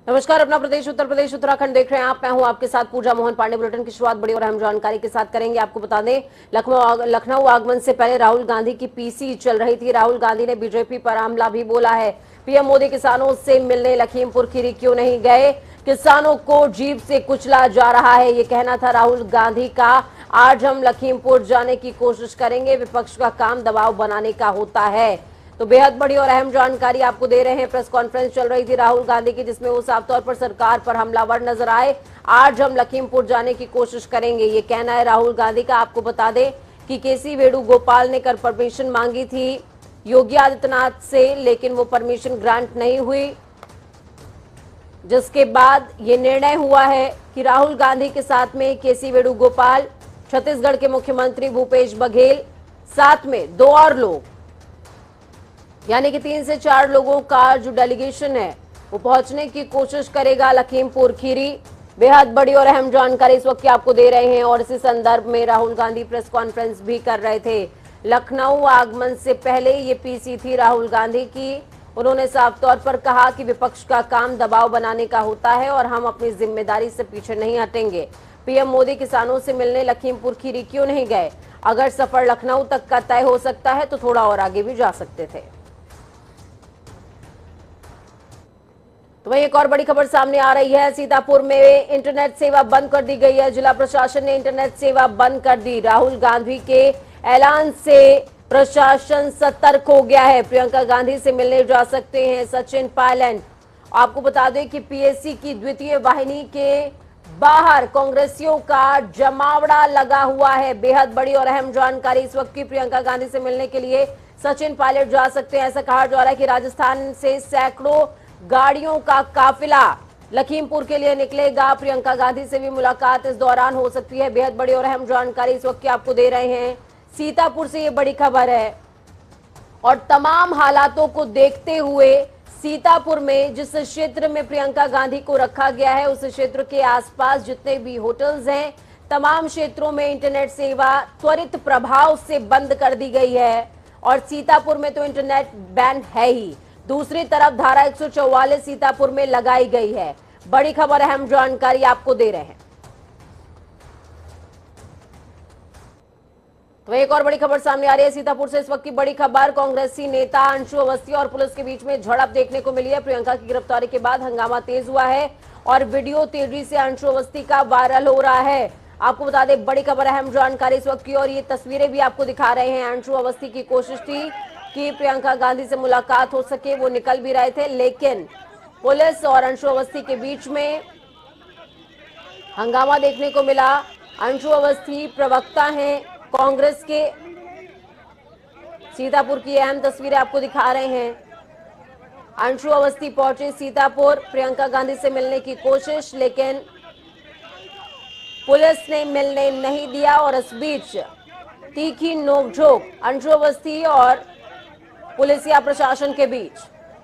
नमस्कार, अपना प्रदेश उत्तर प्रदेश उत्तराखंड देख रहे हैं आप। मैं हूं आपके साथ पूजा मोहन पांडे। बुलेटिन की शुरुआत बड़ी और अहम जानकारी के साथ करेंगे। आपको बता दें, लखनऊ आगमन से पहले राहुल गांधी की पीसी चल रही थी। राहुल गांधी ने बीजेपी पर हमला भी बोला है। पीएम मोदी किसानों से मिलने लखीमपुर खीरी क्यों नहीं गए? किसानों को जीप से कुचला जा रहा है, ये कहना था राहुल गांधी का। आज हम लखीमपुर जाने की कोशिश करेंगे। विपक्ष का काम दबाव बनाने का होता है। तो बेहद बड़ी और अहम जानकारी आपको दे रहे हैं। प्रेस कॉन्फ्रेंस चल रही थी राहुल गांधी की, जिसमें वो साफ तौर पर सरकार पर हमलावर नजर आए। आज हम लखीमपुर जाने की कोशिश करेंगे, ये कहना है राहुल गांधी का। आपको बता दें कि केसी वेणुगोपाल ने कल परमिशन मांगी थी योगी आदित्यनाथ से, लेकिन वो परमिशन ग्रांट नहीं हुई, जिसके बाद ये निर्णय हुआ है कि राहुल गांधी के साथ में केसी वेणुगोपाल, छत्तीसगढ़ के मुख्यमंत्री भूपेश बघेल, साथ में 2 और लोग, यानी कि 3 से 4 लोगों का जो डेलीगेशन है वो पहुंचने की कोशिश करेगा लखीमपुर खीरी। बेहद बड़ी और अहम जानकारी इस वक्त की आपको दे रहे हैं। और इसी संदर्भ में राहुल गांधी प्रेस कॉन्फ्रेंस भी कर रहे थे। लखनऊ आगमन से पहले ये पीसी थी राहुल गांधी की। उन्होंने साफ तौर पर कहा कि विपक्ष का काम दबाव बनाने का होता है और हम अपनी जिम्मेदारी से पीछे नहीं हटेंगे। पीएम मोदी किसानों से मिलने लखीमपुर खीरी क्यों नहीं गए? अगर सफर लखनऊ तक का तय हो सकता है तो थोड़ा और आगे भी जा सकते थे। तो वहीं एक और बड़ी खबर सामने आ रही है। सीतापुर में इंटरनेट सेवा बंद कर दी गई है। जिला प्रशासन ने इंटरनेट सेवा बंद कर दी। राहुल गांधी के ऐलान से प्रशासन सतर्क हो गया है। प्रियंका गांधी से मिलने जा सकते हैं सचिन पायलट। आपको बता दें कि पीएससी की द्वितीय वाहिनी के बाहर कांग्रेसियों का जमावड़ा लगा हुआ है। बेहद बड़ी और अहम जानकारी इस वक्त की। प्रियंका गांधी से मिलने के लिए सचिन पायलट जा सकते हैं। ऐसा कहा जा रहा है कि राजस्थान से सैकड़ों गाड़ियों का काफिला लखीमपुर के लिए निकलेगा। प्रियंका गांधी से भी मुलाकात इस दौरान हो सकती है। बेहद बड़ी और अहम जानकारी इस वक्त की आपको दे रहे हैं। सीतापुर से ये बड़ी खबर है। और तमाम हालातों को देखते हुए सीतापुर में जिस क्षेत्र में प्रियंका गांधी को रखा गया है, उस क्षेत्र के आसपास जितने भी होटल्स हैं, तमाम क्षेत्रों में इंटरनेट सेवा त्वरित प्रभाव से बंद कर दी गई है। और सीतापुर में तो इंटरनेट बैन है ही, दूसरी तरफ धारा 144 सीतापुर में लगाई गई है। बड़ी खबर, अहम जानकारी आपको दे रहे हैं। तो एक और बड़ी खबर सामने आ रही है सीतापुर से। इस वक्त की बड़ी खबर, कांग्रेसी नेता अंशु अवस्थी और पुलिस के बीच में झड़प देखने को मिली है। प्रियंका की गिरफ्तारी के बाद हंगामा तेज हुआ है और वीडियो तेजी से अंशु अवस्थी का वायरल हो रहा है। आपको बता दें, बड़ी खबर, अहम जानकारी इस वक्त की। और ये तस्वीरें भी आपको दिखा रहे हैं। अंशु अवस्थी की कोशिश थी कि प्रियंका गांधी से मुलाकात हो सके, वो निकल भी रहे थे, लेकिन पुलिस और अंशु अवस्थी के बीच में हंगामा देखने को मिला। अंशु अवस्थी प्रवक्ता हैं कांग्रेस के। सीतापुर की अहम तस्वीरें आपको दिखा रहे हैं। अंशु अवस्थी पहुंचे सीतापुर, प्रियंका गांधी से मिलने की कोशिश, लेकिन पुलिस ने मिलने नहीं दिया। और इस बीच तीखी नोकझोंक अंशु अवस्थी और पुलिस या प्रशासन के बीच।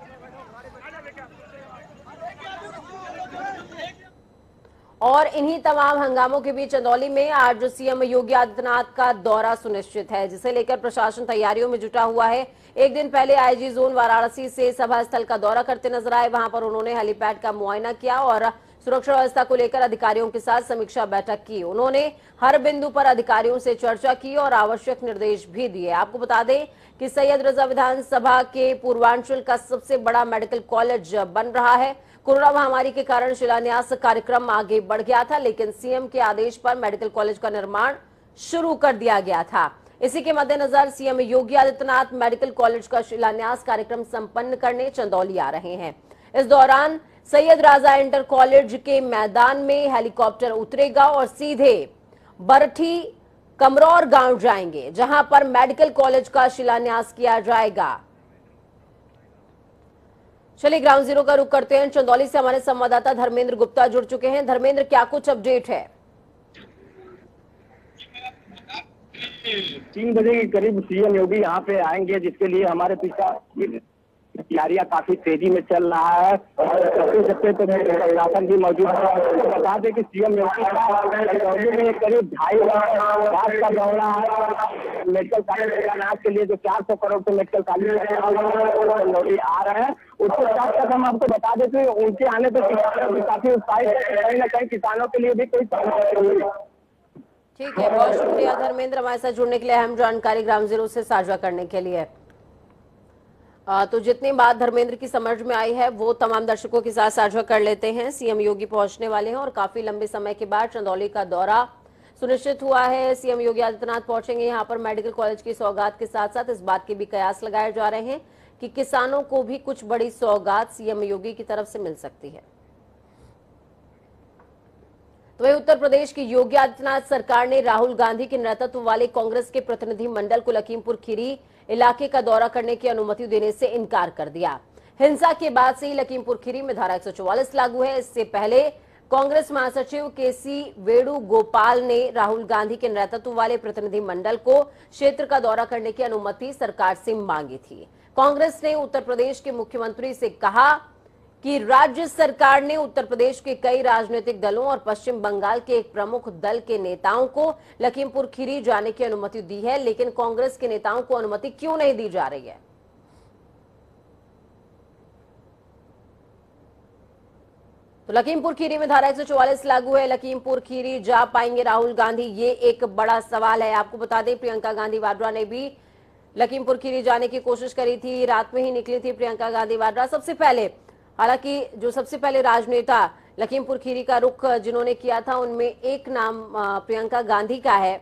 और इन्हीं तमाम हंगामों के बीच चंदौली में आज सीएम योगी आदित्यनाथ का दौरा सुनिश्चित है, जिसे लेकर प्रशासन तैयारियों में जुटा हुआ है। एक दिन पहले आईजी जोन वाराणसी से सभा स्थल का दौरा करते नजर आए। वहां पर उन्होंने हेलीपैड का मुआयना किया और सुरक्षा व्यवस्था को लेकर अधिकारियों के साथ समीक्षा बैठक की। उन्होंने हर बिंदु पर अधिकारियों से चर्चा की और आवश्यक निर्देश भी दिए। आपको बता दें कि सैयद रजा विधानसभा के पूर्वांचल का सबसे बड़ा मेडिकल कॉलेज बन रहा है। कोरोना महामारी के कारण शिलान्यास कार्यक्रम आगे बढ़ गया था, लेकिन सीएम के आदेश पर मेडिकल कॉलेज का निर्माण शुरू कर दिया गया था। इसी के मद्देनजर CM Yogi Adityanath medical college का शिलान्यास कार्यक्रम संपन्न करने चंदौली आ रहे हैं। इस दौरान सैयद राजा इंटर कॉलेज के मैदान में हेलीकॉप्टर उतरेगा और सीधे बरठी कमरौर गांव जाएंगे, जहां पर मेडिकल कॉलेज का शिलान्यास किया जाएगा। चलिए ग्राउंड जीरो का रुख करते हैं। चंदौली से हमारे संवाददाता धर्मेंद्र गुप्ता जुड़ चुके हैं। धर्मेंद्र, क्या कुछ अपडेट है? 3 बजे के करीब सीएम योगी यहाँ पे आएंगे, जिसके लिए हमारे पिता तैयारियां काफी तेजी में चल रहा है और सबसे सबसे तो प्रशासन भी मौजूद है। बता दें कि सीएम योगी में करीब 2.5 लाख का दौरा है मेडिकल कॉलेज के लिए, जो 400 करोड़ के मेडिकल कॉलेज मोदी आ रहे हैं। उसके साथ साथ हम आपको बता दें कि उनके आने पर किसानों भी काफी उत्साहित है, कहीं ना कहीं किसानों के लिए भी कोई ठीक है, बहुत शुक्रिया धर्मेंद्र हमारे साथ जुड़ने के लिए, अहम जानकारी ग्राउंड जीरो से साझा करने के लिए। तो जितनी बात धर्मेंद्र की समझ में आई है वो तमाम दर्शकों के साथ साझा कर लेते हैं। सीएम योगी पहुंचने वाले हैं और काफी लंबे समय के बाद चंदौली का दौरा सुनिश्चित हुआ है। सीएम योगी आदित्यनाथ पहुंचेंगे यहां पर मेडिकल कॉलेज की सौगात के साथ साथ इस बात के भी कयास लगाए जा रहे हैं कि किसानों को भी कुछ बड़ी सौगात सीएम योगी की तरफ से मिल सकती है। तो वही उत्तर प्रदेश की योगी आदित्यनाथ सरकार ने राहुल गांधी के नेतृत्व वाले कांग्रेस के प्रतिनिधि मंडल को लखीमपुर खीरी इलाके का दौरा करने की अनुमति देने से इनकार कर दिया। हिंसा के बाद से ही लखीमपुर खीरी में धारा 144 लागू है। इससे पहले कांग्रेस महासचिव केसी वेणुगोपाल ने राहुल गांधी के नेतृत्व वाले प्रतिनिधि मंडल को क्षेत्र का दौरा करने की अनुमति सरकार से मांगी थी। कांग्रेस ने उत्तर प्रदेश के मुख्यमंत्री से कहा कि राज्य सरकार ने उत्तर प्रदेश के कई राजनीतिक दलों और पश्चिम बंगाल के एक प्रमुख दल के नेताओं को लखीमपुर खीरी जाने की अनुमति दी है, लेकिन कांग्रेस के नेताओं को अनुमति क्यों नहीं दी जा रही है। तो लखीमपुर खीरी में धारा 144 लागू है। लखीमपुर खीरी जा पाएंगे राहुल गांधी, ये एक बड़ा सवाल है। आपको बता दें प्रियंका गांधी वाड्रा ने भी लखीमपुर खीरी जाने की कोशिश करी थी, रात में ही निकली थी प्रियंका गांधी वाड्रा सबसे पहले। हालांकि जो सबसे पहले राजनेता लखीमपुर खीरी का रुख जिन्होंने किया था उनमें एक नाम प्रियंका गांधी का है।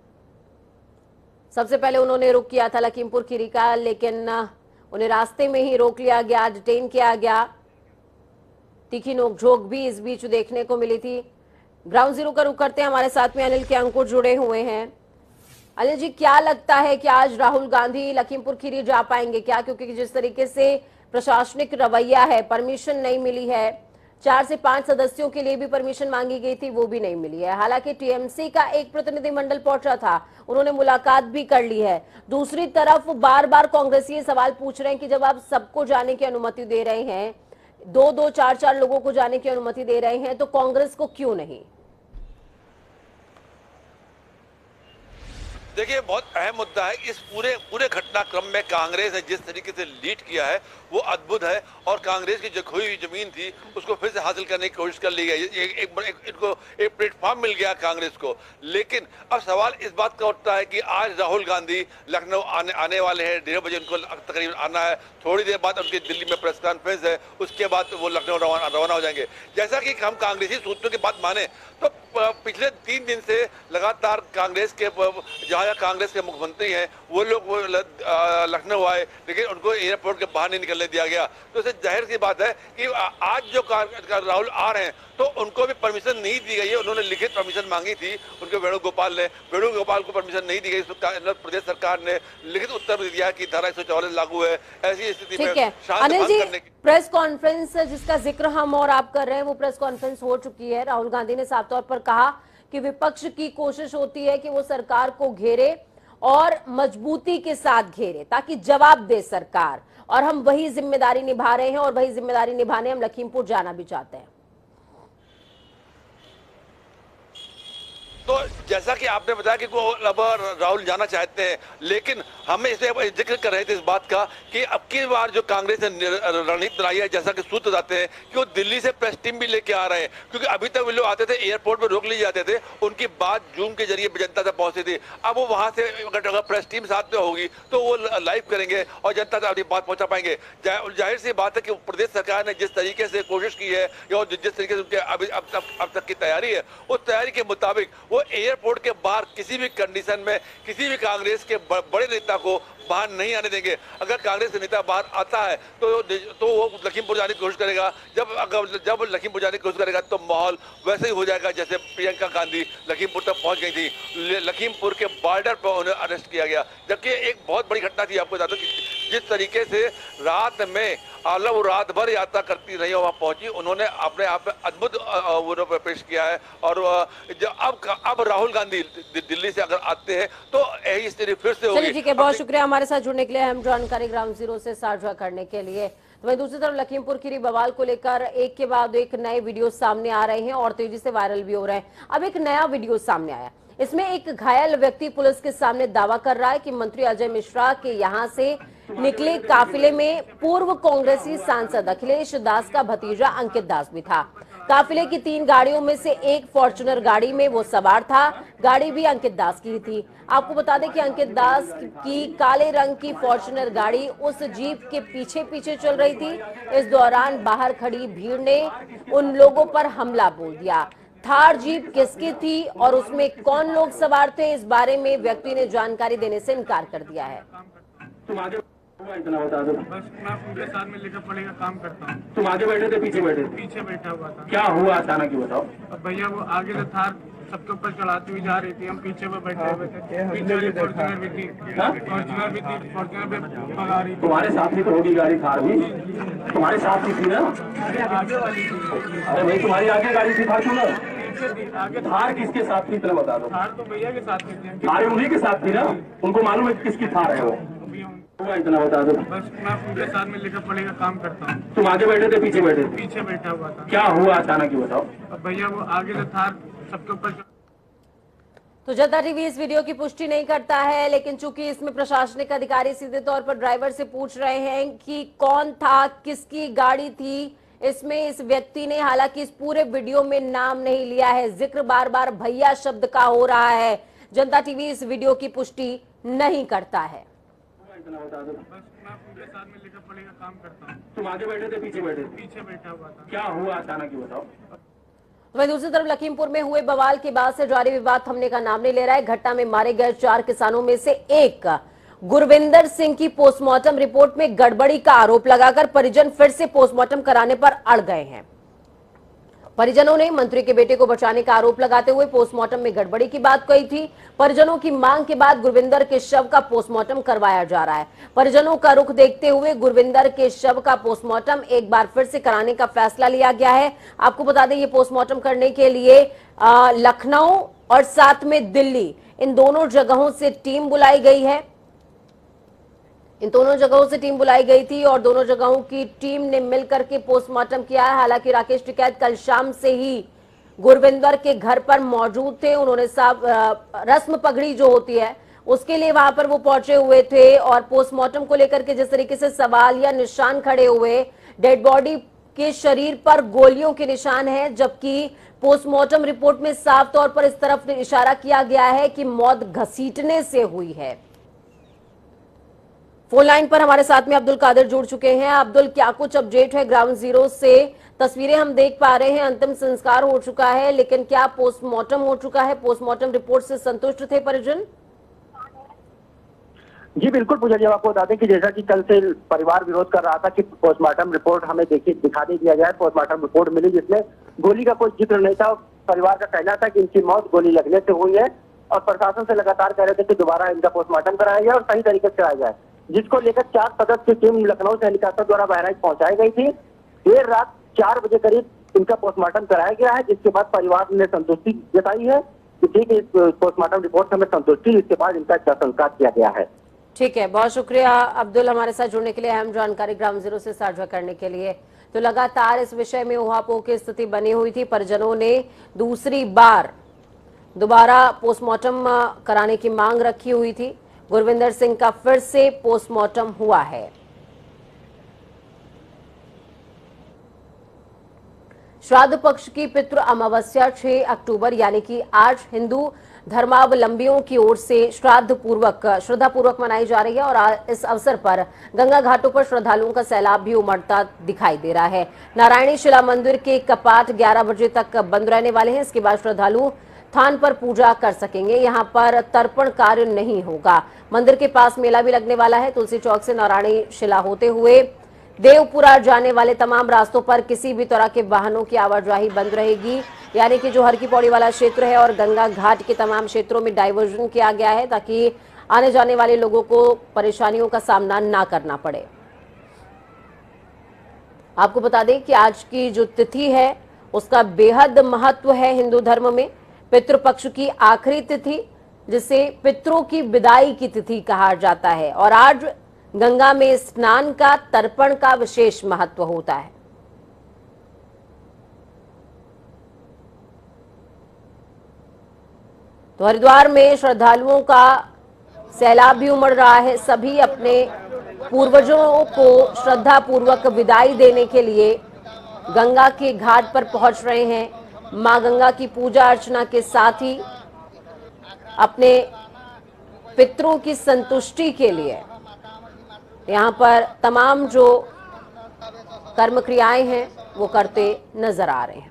सबसे पहले उन्होंने रुख किया था लखीमपुर खीरी का, लेकिन उन्हें रास्ते में ही रोक लिया गया, डिटेन किया गया। तीखी नोकझोंक भी इस बीच देखने को मिली थी। ग्राउंड जीरो का रुख करते हैं, हमारे साथ में अनिल के अंकुर जुड़े हुए हैं। अनिल जी, क्या लगता है कि आज राहुल गांधी लखीमपुर खीरी जा पाएंगे क्या? क्योंकि जिस तरीके से प्रशासनिक रवैया है, परमिशन नहीं मिली है, 4 से 5 सदस्यों के लिए भी परमिशन मांगी गई थी, वो भी नहीं मिली है। हालांकि टीएमसी का एक प्रतिनिधिमंडल पहुंचा था, उन्होंने मुलाकात भी कर ली है। दूसरी तरफ बार बार कांग्रेसी ये सवाल पूछ रहे हैं कि जब आप सबको जाने की अनुमति दे रहे हैं, 2-2, 4-4 लोगों को जाने की अनुमति दे रहे हैं, तो कांग्रेस को क्यों नहीं? देखिए, बहुत अहम मुद्दा है। इस पूरे घटनाक्रम में कांग्रेस ने जिस तरीके से लीड किया है वो अद्भुत है और कांग्रेस की जो खोई हुई जमीन थी उसको फिर से हासिल करने की कोशिश कर ली गई। इनको एक प्लेटफॉर्म मिल गया कांग्रेस को। लेकिन अब सवाल इस बात का उठता है कि आज राहुल गांधी लखनऊ आने वाले हैं, 1:30 बजे उनको तकरीबन आना है। थोड़ी देर बाद उनकी दिल्ली में प्रेस कॉन्फ्रेंस है, उसके बाद वो लखनऊ रवाना हो जाएंगे। जैसा कि हम कांग्रेसी सूत्रों की बात माने तो पिछले 3 दिन से लगातार कांग्रेस के जहां कांग्रेस के मुख्यमंत्री हैं वो लोग लखनऊ आए, लेकिन उनको एयरपोर्ट के बाहर नहीं निकलने दिया गया। तो इससे जाहिर सी बात है कि आज जो राहुल आ रहे हैं तो उनको भी परमिशन नहीं दी गई है। उन्होंने लिखित परमिशन मांगी थी उनके वेणुगोपाल को परमिशन नहीं दी गई। प्रदेश सरकार ने लिखित उत्तर दिया कि धारा 144 लागू है। ऐसी स्थिति में शांत भंग करने की प्रेस कॉन्फ्रेंस जिसका जिक्र हम और आप कर रहे हैं वो प्रेस कॉन्फ्रेंस हो चुकी है। राहुल गांधी ने साफ तौर पर कहा कि विपक्ष की कोशिश होती है कि वो सरकार को घेरे और मजबूती के साथ घेरे ताकि जवाब दे सरकार, और हम वही जिम्मेदारी निभा रहे हैं और वही जिम्मेदारी निभाने हम लखीमपुर जाना भी चाहते हैं। तो जैसा कि आपने बताया कि वो अब राहुल जाना चाहते हैं, लेकिन हमें इसे जिक्र कर रहे थे इस बात का कि अब की बार जो कांग्रेस ने रणनीति बनाई है, जैसा कि सूत्र बताते हैं कि वो दिल्ली से प्रेस टीम भी लेके आ रहे हैं। क्योंकि अभी तक वो लोग आते थे एयरपोर्ट पर रोक लिए जाते थे, उनकी बात जूम के जरिए जनता तक पहुंचती थी। अब वो वहां से अगर प्रेस टीम साथ में होगी तो वो लाइव करेंगे और जनता तक अपनी बात पहुंचा पाएंगे। जाहिर सी बात है कि प्रदेश सरकार ने जिस तरीके से कोशिश की है या जिस तरीके से उनके अब तक की तैयारी है, उस तैयारी के मुताबिक वो एयरपोर्ट के बाहर किसी भी कंडीशन में किसी भी कांग्रेस के बड़े नेता को बाहर नहीं आने देंगे। अगर कांग्रेस का नेता बाहर आता है तो वो लखीमपुर जाने की कोशिश करेगा। जब लखीमपुर जाने की कोशिश करेगा तो माहौल वैसे ही हो जाएगा जैसे प्रियंका गांधी लखीमपुर तक पहुंच गई थी। लखीमपुर के बॉर्डर पर उन्हें अरेस्ट किया गया। जबकि एक बहुत बड़ी घटना थी, आपको बता दूं कि जिस तरीके से रात में मतलब वो रात भर यात्रा करती रही और वहाँ पहुंची, उन्होंने अपने आप में अद्भुत वो पेश किया है। और अब राहुल गांधी दिल्ली से अगर आते हैं तो यही स्थिति फिर से होगी। ठीक है, बहुत शुक्रिया हमारे साथ जुड़ने के लिए, हम जानकारी ग्राउंड जीरो से साझा करने के लिए। तो वहीं दूसरी तरफ लखीमपुर खीरी बवाल को लेकर एक के बाद एक नए वीडियो सामने आ रहे हैं और तेजी से वायरल भी हो रहे हैं। अब एक नया वीडियो सामने आया, इसमें एक घायल व्यक्ति पुलिस के सामने दावा कर रहा है कि मंत्री अजय मिश्रा के यहां से निकले काफिले में पूर्व कांग्रेसी सांसद अखिलेश दास का भतीजा अंकित दास भी था। काफिले की 3 गाड़ियों में से एक फॉर्च्यूनर गाड़ी में वो सवार था, गाड़ी भी अंकित दास की थी। आपको बता दें कि अंकित दास की काले रंग की फॉर्च्यूनर गाड़ी उस जीप के पीछे पीछे चल रही थी। इस दौरान बाहर खड़ी भीड़ ने उन लोगों पर हमला बोल दिया। थार जीप किसकी थी और उसमें कौन लोग सवार थे, इस बारे में व्यक्ति ने जानकारी देने से इनकार कर दिया है। इतना बता दो, बस मैं उनके साथ में लिखा पढ़ेगा काम करता हूँ। तुम आगे बैठे थे पीछे बैठे थे? पीछे बैठा हुआ था। क्या हुआ अचानक ही बताओ। अब भैया वो आगे से थार सबके ऊपर चढ़ाती हुई जा रही थी, हम पीछे में बैठे हुए थे। पीछे वाली फॉर्च्यूनर भी थी, फॉर्च्यूनर भी थी, फॉर्च्यूनर पे भगा रही थी। तुम्हारे साथ ही तो होगी गाड़ी थार भी, तुम्हारे साथ ही थी ना? आगे वाली थी। अरे भाई तुम्हारी आगे गाड़ी थी फॉर्च्यूनर, आगे थार किसके साथ थी इतना बता दो। थार तो भैया के साथ थी। थार उन्हीं के साथ थी ना? उनको मालूम है किसकी थार है वो? इतना बता दो, बस मैं उनके साथ में लिखा पढ़ेगा काम करता हूँ। तुम आगे बैठे थे पीछे बैठे थे? पीछे बैठा हुआ था। क्या हुआ अचानक ही बताओ। अब भैया वो आगे से थार सबके ऊपर। तो जनता टीवी इस वीडियो की पुष्टि नहीं करता है, लेकिन चूंकि इसमें प्रशासनिक अधिकारी सीधे तौर पर ड्राइवर से पूछ रहे हैं कि कौन था, किसकी गाड़ी थी, इसमें इस व्यक्ति ने हालांकि इस पूरे वीडियो में नाम नहीं लिया है, जिक्र बार बार भैया शब्द का हो रहा है। जनता टीवी इस वीडियो की पुष्टि नहीं करता है। इतना बता दो, बस मैं उनके साथ में लिखा पढ़ेगा काम करता हूँ। तुम आगे बैठे थे पीछे बैठे थे? पीछे बैठा हुआ था। क्या हुआ अचानक ही बताओ। वहीं दूसरी तरफ लखीमपुर में हुए बवाल के बाद से जारी विवाद थमने का नाम नहीं ले रहा है। घटना में मारे गए 4 किसानों में से एक गुरविंदर सिंह की पोस्टमार्टम रिपोर्ट में गड़बड़ी का आरोप लगाकर परिजन फिर से पोस्टमार्टम कराने पर अड़ गए हैं। परिजनों ने मंत्री के बेटे को बचाने का आरोप लगाते हुए पोस्टमार्टम में गड़बड़ी की बात कही थी। परिजनों की मांग के बाद गुरविंदर के शव का पोस्टमार्टम करवाया जा रहा है। परिजनों का रुख देखते हुए गुरविंदर के शव का पोस्टमार्टम एक बार फिर से कराने का फैसला लिया गया है। आपको बता दें, ये पोस्टमार्टम करने के लिए लखनऊ और साथ में दिल्ली, इन दोनों जगहों से टीम बुलाई गई है। इन दोनों जगहों से टीम बुलाई गई थी और दोनों जगहों की टीम ने मिलकर के पोस्टमार्टम किया है। हालांकि राकेश टिकैत कल शाम से ही गुरविंदर के घर पर मौजूद थे। उन्होंने रस्म पगड़ी जो होती है उसके लिए वहां पर वो पहुंचे हुए थे और पोस्टमार्टम को लेकर के जिस तरीके से सवाल या निशान खड़े हुए, डेड बॉडी के शरीर पर गोलियों के निशान हैं, जबकि पोस्टमार्टम रिपोर्ट में साफ तौर पर इस तरफ इशारा किया गया है कि मौत घसीटने से हुई है। फोन लाइन पर हमारे साथ में अब्दुल कादिर जुड़ चुके हैं। अब्दुल, क्या कुछ अपडेट है ग्राउंड जीरो से? तस्वीरें हम देख पा रहे हैं, अंतिम संस्कार हो चुका है, लेकिन क्या पोस्टमार्टम हो चुका है? पोस्टमार्टम रिपोर्ट से संतुष्ट थे परिजन? जी बिल्कुल पूजा जी, आपको बता दें कि जैसा कि कल से परिवार विरोध कर रहा था कि पोस्टमार्टम रिपोर्ट हमें दिखा दिया जाए। पोस्टमार्टम रिपोर्ट मिली जिसमें गोली का कोई जिक्र नहीं था। परिवार का कहना था कि इनकी मौत गोली लगने से हुई है और प्रशासन से लगातार कह रहे थे कि दोबारा इनका पोस्टमार्टम कराया जाए और सही तरीके से कराया जाए, जिसको लेकर 4 सदस्य की टीम लखनऊ से हेलीकॉप्टर द्वारा बहराइच पहुंचाई गई थी। देर रात 4 बजे करीब इनका पोस्टमार्टम कराया गया है, जिसके बाद परिवार ने संतुष्टि जताई है कि ठीक है, पोस्टमार्टम रिपोर्ट से हमें संतुष्टि, इसके बाद इनका संस्कार किया गया है। ठीक है, बहुत शुक्रिया अब्दुल हमारे साथ जुड़ने के लिए, अहम जानकारी ग्राउंड जीरो से साझा करने के लिए। तो लगातार इस विषय में उहापोह की स्थिति बनी हुई थी। परिजनों ने दोबारा पोस्टमार्टम कराने की मांग रखी हुई थी। गुरविंदर सिंह का फिर से पोस्टमार्टम हुआ है। श्राद्ध पक्ष की पितृ अमावस्या 6 अक्टूबर यानी कि आज हिंदू धर्मावलंबियों की ओर से श्रद्धापूर्वक मनाई जा रही है और इस अवसर पर गंगा घाटों पर श्रद्धालुओं का सैलाब भी उमड़ता दिखाई दे रहा है। नारायणी शिला मंदिर के कपाट 11 बजे तक बंद रहने वाले हैं। इसके बाद श्रद्धालु स्थान पर पूजा कर सकेंगे। यहाँ पर तर्पण कार्य नहीं होगा। मंदिर के पास मेला भी लगने वाला है। तुलसी चौक से नारायणी शिला होते हुए देवपुरा जाने वाले तमाम रास्तों पर किसी भी तरह के वाहनों की आवाजाही बंद रहेगी, यानी कि जो हर की पौड़ी वाला क्षेत्र है और गंगा घाट के तमाम क्षेत्रों में डाइवर्जन किया गया है ताकि आने जाने वाले लोगों को परेशानियों का सामना ना करना पड़े। आपको बता दें कि आज की जो तिथि है उसका बेहद महत्व है हिंदू धर्म में। पितृपक्ष की आखिरी तिथि, जिसे पितरों की विदाई की तिथि कहा जाता है, और आज गंगा में स्नान का, तर्पण का विशेष महत्व होता है। तो हरिद्वार में श्रद्धालुओं का सैलाब भी उमड़ रहा है। सभी अपने पूर्वजों को श्रद्धा पूर्वक विदाई देने के लिए गंगा के घाट पर पहुंच रहे हैं। मां गंगा की पूजा अर्चना के साथ ही अपने पितरों की संतुष्टि के लिए यहां पर तमाम जो कर्म क्रियाएं हैं वो करते नजर आ रहे हैं।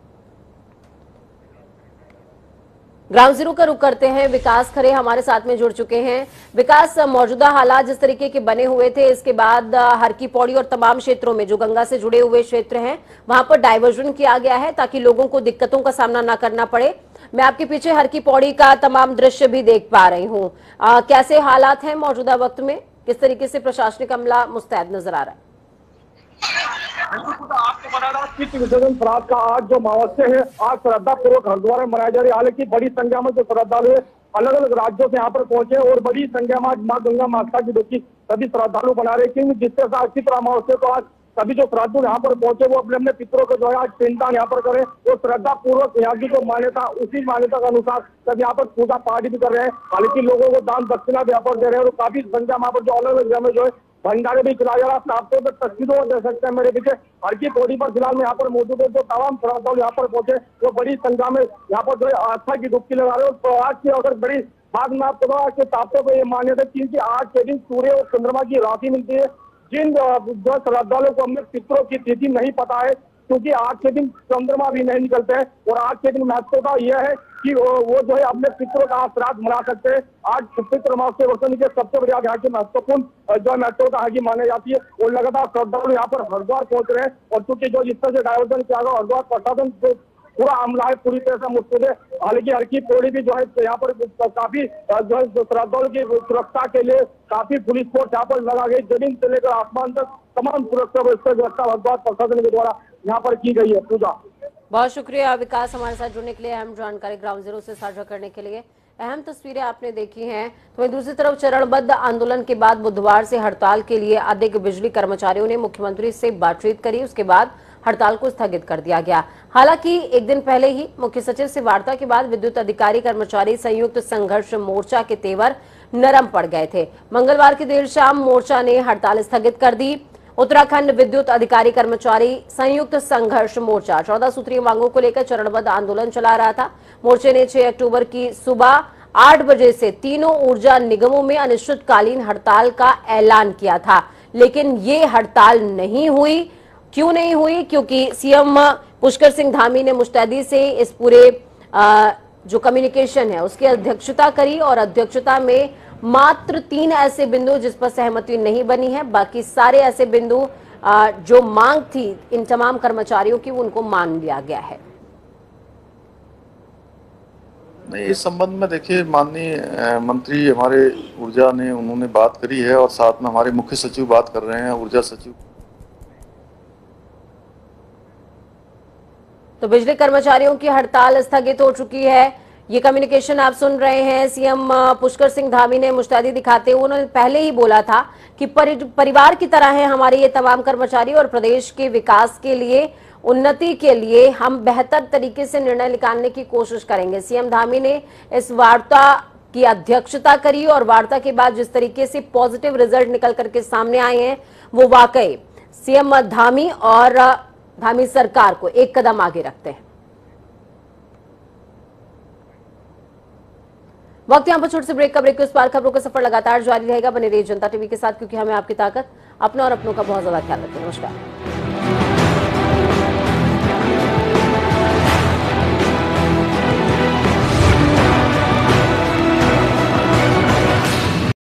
ग्राउंड जीरो का रुख करते हैं। विकास खरे हमारे साथ में जुड़ चुके हैं। विकास, मौजूदा हालात जिस तरीके के बने हुए थे, इसके बाद हर की पौड़ी और तमाम क्षेत्रों में जो गंगा से जुड़े हुए क्षेत्र हैं वहां पर डाइवर्जन किया गया है ताकि लोगों को दिक्कतों का सामना ना करना पड़े। मैं आपके पीछे हर की पौड़ी का तमाम दृश्य भी देख पा रही हूँ। कैसे हालात हैं मौजूदा वक्त में, किस तरीके से प्रशासनिक अमला मुस्तैद नजर आ रहा है? आपको बता रहा चित्त विसर्जन श्राद्ध का आज जो अमावस्या है, आज श्रद्धा पूर्वक हरिद्वार में मनाई जा रही है। हालांकि बड़ी संख्या में जो श्रद्धालु है अलग अलग राज्यों से यहाँ पर पहुंचे और बड़ी संख्या में आज माँ गंगा माता की डुबकी सभी श्रद्धालु बना रहे हैं। क्योंकि जिसके साथ चित्र अमावस्या को आज सभी जो श्रद्धालु यहाँ पर पहुंचे वो अपने अपने पितरों को जो है आज पिंडदान यहाँ पर करें और श्रद्धा पूर्वक यहाँ की जो मान्यता, उसी मान्यता के अनुसार सब यहाँ पर पूजा पाठ भी कर रहे हैं। हालांकि लोगों को दान दक्षिणा भी यहाँ पर दे रहे हैं और काफी संख्या वहाँ पर जो अलग अलग जगह जो है भंडारे भी खिलाया जा रहा है। आपको तो तस्वीरों दे सकते हैं मेरे पीछे हर की पौड़ी पर फिलहाल में यहाँ पर मौजूद है। जो तमाम श्रद्धालु यहाँ पर पहुंचे वो बड़ी संख्या में यहाँ पर जो है आस्था की डुबकी लगा रहे हैं। और आज की अगर बड़ी बात मैं आपको बताऊं, आज के ताप्तों को ये मान्यता क्योंकि आज के दिन सूर्य और चंद्रमा की राशि मिलती है। जिन जो श्रद्धालुओं को अपने पितरों की तिथि नहीं पता है, क्योंकि आज के दिन चंद्रमा भी नहीं निकलते हैं और आज के दिन महत्वता यह है कि वो जो है अपने पितरों का श्राद्ध मना सकते हैं। आज पितृ अमावस्या वर्षन के सबसे बड़ी यहाँ की महत्वपूर्ण जो महत्वता है की मानी जाती है और लगातार श्रद्धालु यहाँ पर हरिद्वार पहुंच रहे हैं। और चूंकि जो जिस तरह से डायवर्जन किया गया, हरिद्वार प्रशासन जो पूरा अमला है पूरी तरह से मुस्तैद है। हालांकि हर की पौड़ी भी जो है यहाँ पर काफी जो है श्रद्धालुओं की सुरक्षा के लिए काफी पुलिस फोर्स यहाँ पर लगा गई। जमीन से लेकर आसमान तक तमाम सुरक्षा व्यवस्था हरिद्वार प्रशासन के द्वारा यहाँ पर की गई है। पूजा, बहुत शुक्रिया विकास, हमारे साथ जुड़ने के लिए, अहम जानकारी ग्राउंड जीरो से साझा करने के लिए। अहम तस्वीरें आपने देखी हैं। तो वहीं दूसरी तरफ चरणबद्ध आंदोलन के बाद बुधवार से हड़ताल के लिए अधिक बिजली कर्मचारियों ने मुख्यमंत्री से बातचीत करी, उसके बाद हड़ताल को स्थगित कर दिया गया। हालांकि एक दिन पहले ही मुख्य सचिव से वार्ता के बाद विद्युत अधिकारी कर्मचारी संयुक्त संघर्ष मोर्चा के तेवर नरम पड़ गए थे। मंगलवार की देर शाम मोर्चा ने हड़ताल स्थगित कर दी। उत्तराखंड विद्युत अधिकारी कर्मचारी संयुक्त संघर्ष मोर्चा 14 सूत्रीय मांगों को लेकर चरणबद्ध आंदोलन चला रहा था। मोर्चे ने 6 अक्टूबर की सुबह 8 बजे से तीनों ऊर्जा निगमों में अनिश्चितकालीन हड़ताल का ऐलान किया था, लेकिन ये हड़ताल नहीं हुई। क्यों नहीं हुई? क्योंकि सीएम पुष्कर सिंह धामी ने मुस्तैदी से इस पूरे जो कम्युनिकेशन है उसकी अध्यक्षता करी और अध्यक्षता में मात्र 3 ऐसे बिंदु जिस पर सहमति नहीं बनी है, बाकी सारे ऐसे बिंदु जो मांग थी इन तमाम कर्मचारियों की उनको मान लिया गया है। नहीं, इस संबंध में देखिए माननीय मंत्री हमारे ऊर्जा ने उन्होंने बात करी है और साथ में हमारे मुख्य सचिव बात कर रहे हैं, ऊर्जा सचिव। तो बिजली कर्मचारियों की हड़ताल स्थगित हो चुकी है। ये कम्युनिकेशन आप सुन रहे हैं। सीएम पुष्कर सिंह धामी ने मुस्तैदी दिखाते हुए उन्होंने पहले ही बोला था कि परिवार की तरह है हमारे ये तमाम कर्मचारी और प्रदेश के विकास के लिए, उन्नति के लिए हम बेहतर तरीके से निर्णय निकालने की कोशिश करेंगे। सीएम धामी ने इस वार्ता की अध्यक्षता करी और वार्ता के बाद जिस तरीके से पॉजिटिव रिजल्ट निकल करके सामने आए हैं वो वाकई सीएम धामी और धामी सरकार को एक कदम आगे रखते हैं। वक्त यहां पर छोटे से ब्रेक का। ब्रेक के उस पार खबरों का सफर लगातार जारी रहेगा। बने रहिए जनता टीवी के साथ, क्योंकि हमें आपकी ताकत, अपना और अपनों का बहुत ज्यादा ख्याल रखें। नमस्कार।